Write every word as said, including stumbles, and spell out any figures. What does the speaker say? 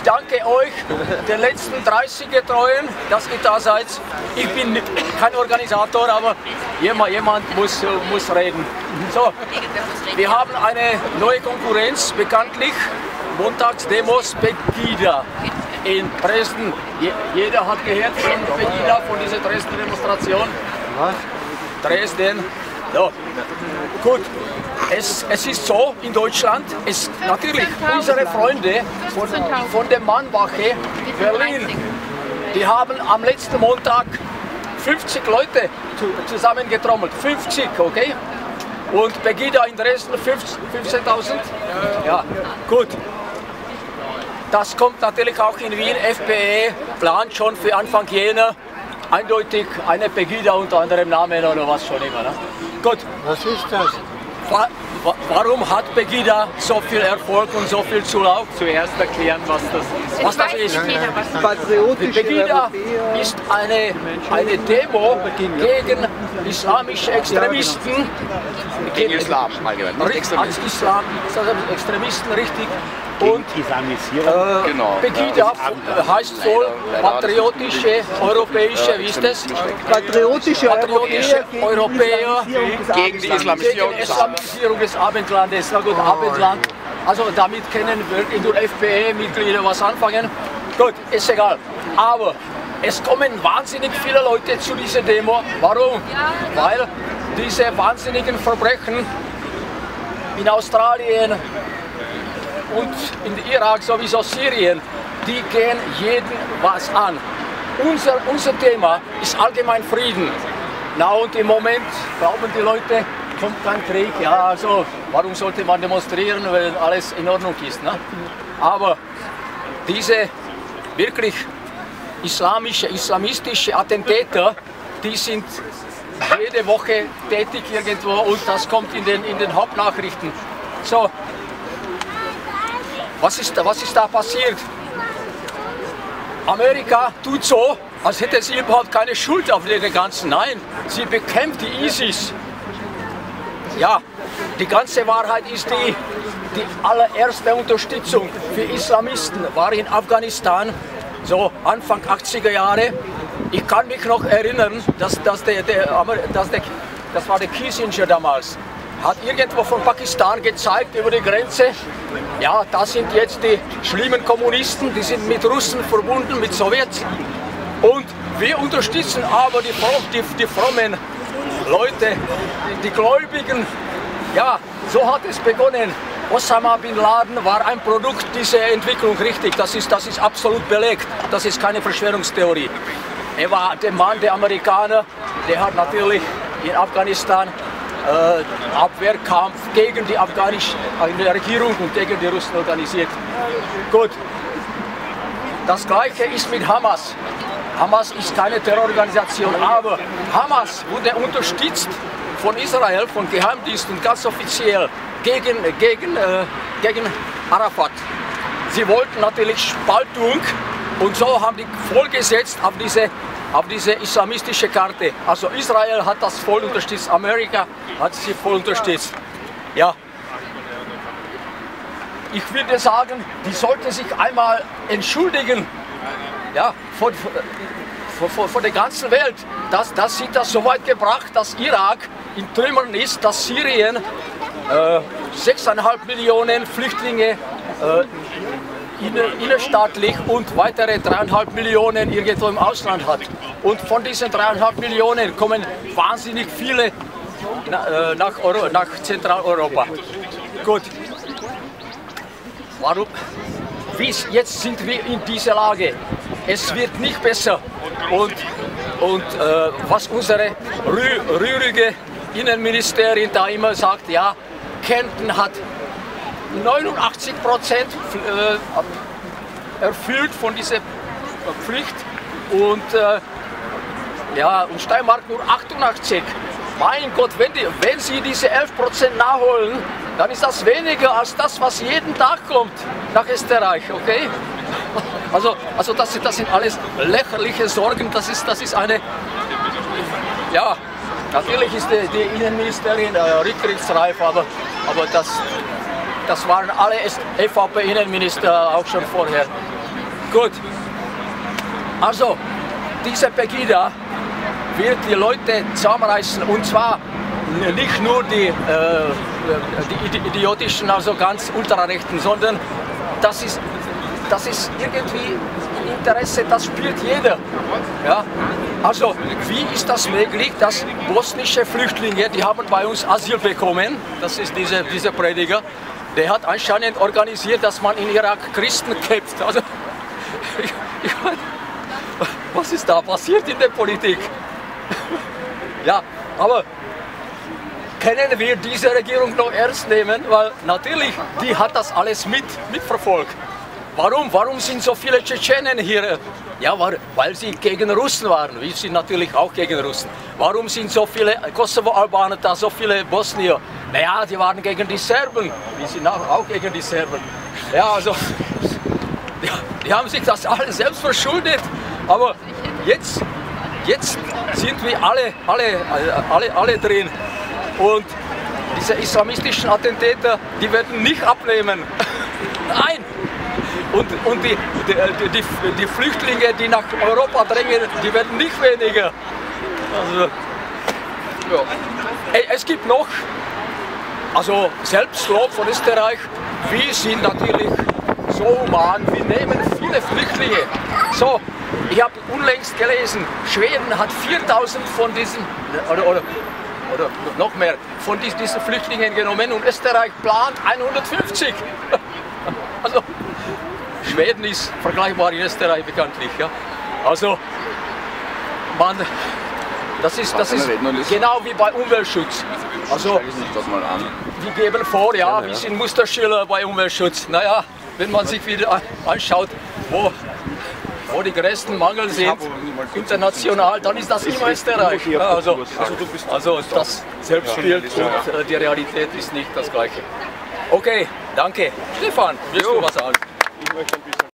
ich danke euch, den letzten dreißig Getreuen, dass ihr da seid. Ich bin kein Organisator, aber jemand, jemand muss, muss reden. So, wir haben eine neue Konkurrenz, bekanntlich Montagsdemos Pegida in Dresden. Jeder hat gehört von Pegida, von dieser Dresden-Demonstration. Dresden. So. Gut, es, es ist so in Deutschland, es, natürlich unsere Freunde von, von der Mannwache Berlin, die haben am letzten Montag fünfzig Leute zusammengetrommelt, fünfzig, okay? Und Pegida in Dresden fünfzehntausend? Ja, gut. Das kommt natürlich auch in Wien. F P E plant schon für Anfang Jänner eindeutig eine Pegida unter anderem Namen oder was schon immer. Ne? Gut. Was ist das? Wa wa warum hat Pegida so viel Erfolg und so viel Zulauf? Zuerst erklären, was das ist. Was das ist? Patriotische Pegida ist eine, eine Demo gegen islamische Extremisten. Gegen Islam allgemein. Nicht Extremisten. Islam, Extremisten, richtig. Und Islamisierung. Äh, Genau. Pegida heißt wohl patriotische europäische, wie ist das? Patriotische, Patriotische Europäer Gegen die Islamisierung, gegen Islamisierung des Abendlandes. Na gut, Abendland. Also damit können wir in der F P E-Mitglieder was anfangen. Gut, ist egal. Aber es kommen wahnsinnig viele Leute zu dieser Demo. Warum? Weil diese wahnsinnigen Verbrechen in Australien und in Irak, sowieso Syrien, die gehen jeden was an. Unser, unser Thema ist allgemein Frieden. Na und im Moment glauben die Leute, kommt kein Krieg. Ja, also warum sollte man demonstrieren, wenn alles in Ordnung ist? Ne? Aber diese wirklich islamische, islamistische Attentäter, die sind jede Woche tätig irgendwo und das kommt in den, in den Hauptnachrichten. So. Was ist, was ist da passiert? Amerika tut so, als hätte sie überhaupt keine Schuld auf den Ganzen. Nein, sie bekämpft die ISIS. Ja, die ganze Wahrheit ist die, die allererste Unterstützung für Islamisten war in Afghanistan, so Anfang achtziger Jahre. Ich kann mich noch erinnern, dass, dass, der, der, dass der, das war der Kissinger damals. Hat irgendwo von Pakistan gezeigt über die Grenze, ja, das sind jetzt die schlimmen Kommunisten, die sind mit Russen verbunden, mit Sowjets. Und wir unterstützen aber die, die, die frommen Leute, die Gläubigen. Ja, so hat es begonnen. Osama Bin Laden war ein Produkt dieser Entwicklung, richtig, das ist, das ist absolut belegt, das ist keine Verschwörungstheorie. Er war der Mann, der Amerikaner, der hat natürlich in Afghanistan Äh, Abwehrkampf gegen die afghanische Regierung und gegen die Russen organisiert. Gut. Das gleiche ist mit Hamas. Hamas ist keine Terrororganisation, aber Hamas wurde unterstützt von Israel, von Geheimdiensten, ganz offiziell gegen, gegen, äh, gegen Arafat. Sie wollten natürlich Spaltung und so haben die vollgesetzt auf diese auf diese islamistische Karte. Also Israel hat das voll unterstützt, Amerika hat sie voll unterstützt. Ja. Ich würde sagen, die sollten sich einmal entschuldigen, ja, vor, vor, vor, vor der ganzen Welt, dass, dass sie das so weit gebracht, dass Irak in Trümmern ist, dass Syrien äh, sechseinhalb Millionen Flüchtlinge äh, innerstaatlich und weitere dreieinhalb Millionen irgendwo im Ausland hat. Und von diesen dreieinhalb Millionen kommen wahnsinnig viele nach, Euro, nach Zentraleuropa. Gut. Warum? Wie, jetzt sind wir in dieser Lage. Es wird nicht besser. Und, und äh, was unsere rüh rührige Innenministerin da immer sagt, ja, Kärnten hat neunundachtzig Prozent erfüllt von dieser Pflicht und, äh, ja, und Steiermark nur achtundachtzig. Mein Gott, wenn, die, wenn Sie diese elf Prozent nachholen, dann ist das weniger als das, was jeden Tag kommt nach Österreich, okay? Also, also das, das sind alles lächerliche Sorgen, das ist, das ist eine, ja, natürlich ist die, die Innenministerin äh, rücktrittsreif, aber, aber das, das waren alle E V P-Innenminister auch schon vorher. Gut. Also, diese Pegida wird die Leute zusammenreißen, und zwar nicht nur die, äh, die idiotischen, also ganz ultrarechten, sondern das ist, das ist irgendwie Interesse, das spielt jeder. Ja? Also, wie ist das möglich, dass bosnische Flüchtlinge, die haben bei uns Asyl bekommen, das ist dieser diese Prediger, der hat anscheinend organisiert, dass man in Irak Christen kämpft. Also, ich, ich meine, was ist da passiert in der Politik? Ja, aber können wir diese Regierung noch ernst nehmen? Weil natürlich, die hat das alles mit, mitverfolgt. Warum? Warum sind so viele Tschetschenen hier? Ja, weil sie gegen Russen waren. Wir sind natürlich auch gegen Russen. Warum sind so viele Kosovo-Albaner da, so viele Bosnier? Naja, die waren gegen die Serben. Wir sind auch gegen die Serben. Ja, also, die, die haben sich das alles selbst verschuldet. Aber jetzt, jetzt sind wir alle, alle, alle, alle drin. Und diese islamistischen Attentäter, die werden nicht abnehmen. Nein! Und, und die, die, die, die Flüchtlinge, die nach Europa drängen, die werden nicht weniger. Also, ja. Hey, es gibt noch, also Selbstlob von Österreich, wir sind natürlich so human, wir nehmen viele Flüchtlinge. So, ich habe unlängst gelesen, Schweden hat viertausend von diesen, oder, oder, oder noch mehr, von diesen Flüchtlingen genommen, und Österreich plant hundertfünfzig. Also, Schweden ist vergleichbar in Österreich bekanntlich. Ja? Also, man, das ist, das ist genau wie bei Umweltschutz. Also, wir geben vor, ja, wir sind Musterschüler bei Umweltschutz. Naja, wenn man sich wieder anschaut, wo, wo die größten Mangel sind, international, dann ist das immer Österreich. Ja, also, also das Selbstbild und die Realität ist nicht das Gleiche. Okay, danke. Stefan, willst du was sagen? Ich möchte ein bisschen